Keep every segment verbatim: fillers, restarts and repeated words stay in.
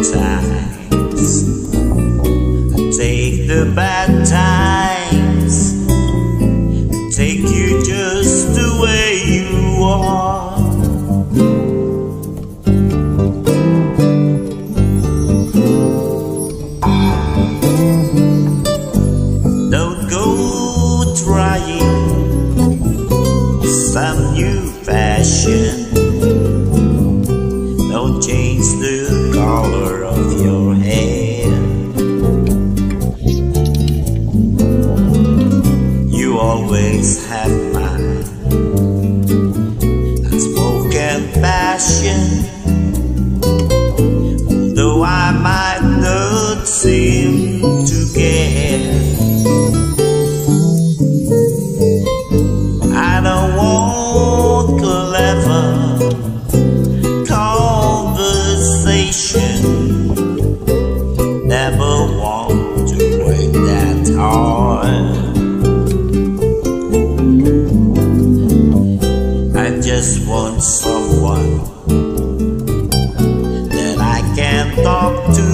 times. Take the bad times, take you just the way you are. Don't go trying some new fashion. Don't change the color of your hair. You always have my unspoken passion, though I might not seem to care. I don't want clever conversation, never want to break that heart. I just want someone that I can talk to.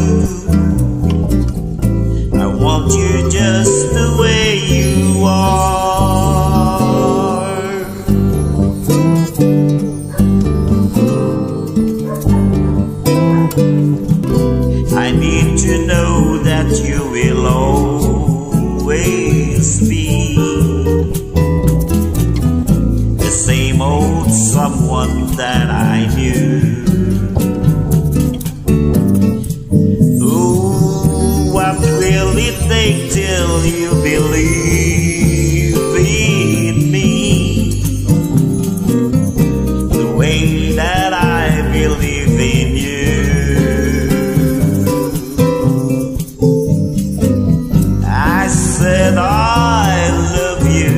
I want you just the way you are. I need to know that you will always be the same old someone that I knew. Ooh, what will it take till you believe in me the way that I believe in you? I said I love you,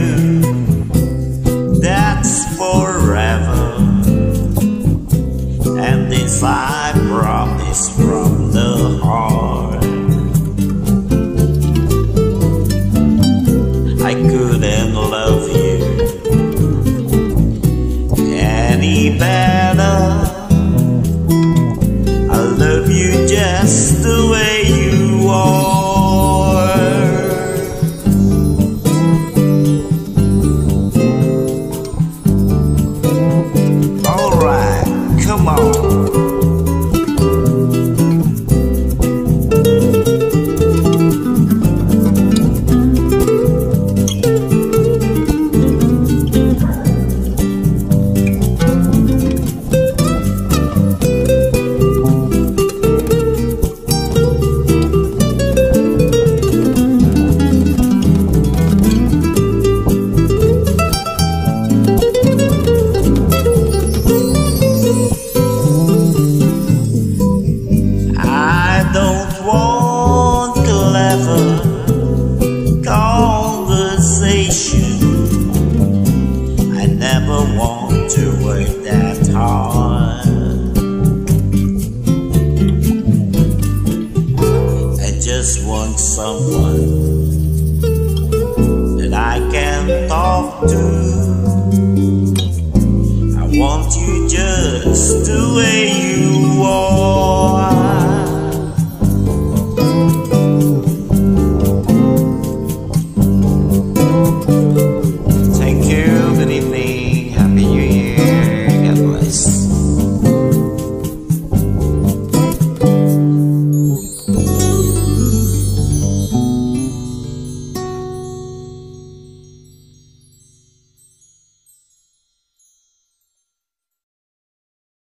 that's forever, and this I promise from the heart. I couldn't love you any better. I love you just the way you are. Alright, come on.